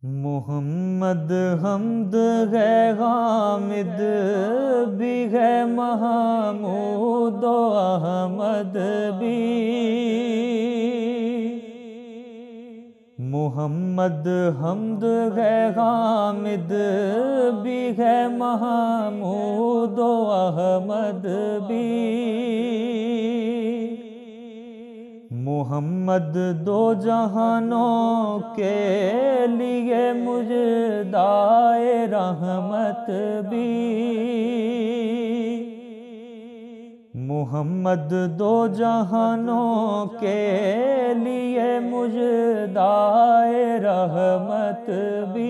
محمد حمد ہے حامد بھی ہے محمود و احمد بھی۔ محمد حمد ہے حامد بھی ہے محمود و احمد بھی۔ محمد دو جہانوں کے لیے مجدائے رحمت بھی۔ محمد دو جہانوں کے لیے مجدائے رحمت بھی۔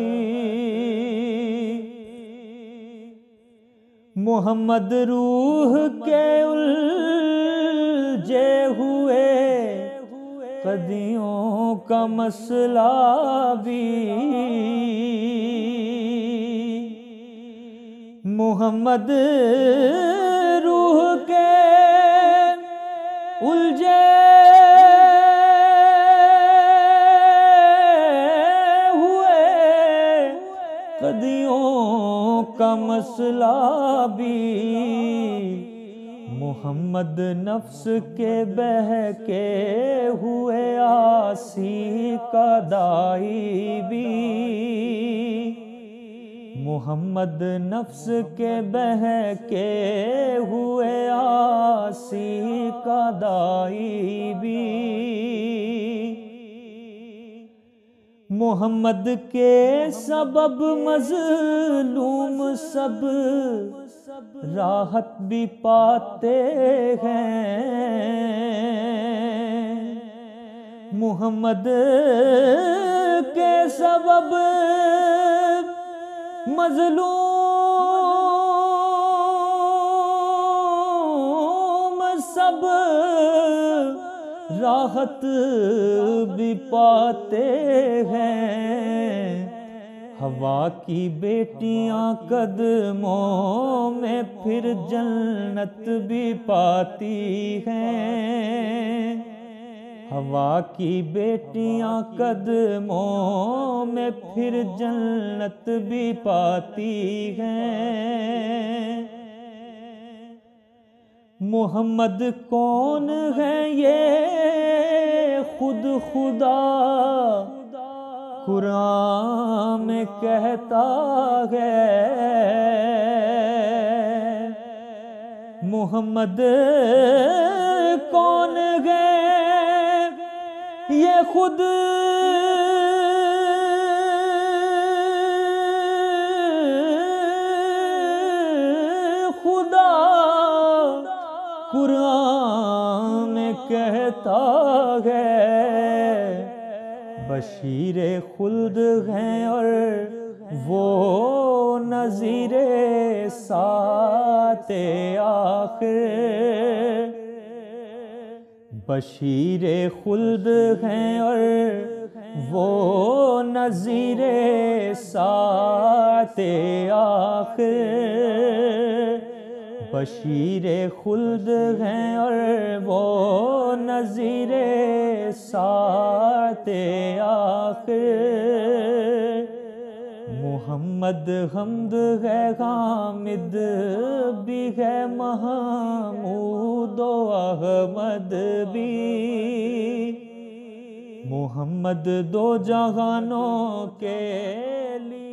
محمد روح کے الجھے ہوئے قدیوں کا مسئلہ بھی۔ محمد روح کے الجھے ہوئے قدیوں کا مسئلہ بھی۔ محمد نفس کے بہکے ہوئے عاصی کا داعی بھی۔ محمد نفس کے بہکے ہوئے عاصی کا داعی بھی۔ محمد کے سبب مظلوم سب راحت بھی پاتے ہیں۔ محمد کے سبب مظلوم سب راحت بھی پاتے ہیں۔ ہوا کی بیٹیاں قدموں میں پھر جنت بھی پاتی ہیں۔ ہوا کی بیٹیاں قدموں میں پھر جنت بھی پاتی ہیں۔ محمد کون ہے یہ خود خدا قرآن میں کہتا ہے۔ محمد کون ہے یہ خود خدا قرآن میں کہتا ہے۔ بشیر خلد ہیں اور وہ نذیر ساعت آخر۔ بشیر خلد ہیں اور وہ نذیر ساعت آخر۔ بشیر خلد ہیں اور وہ نذیر ساعت آخر۔ محمد حمد ہے حامد بھی ہے محمود و احمد بھی۔ محمد دو جہانوں کے لیے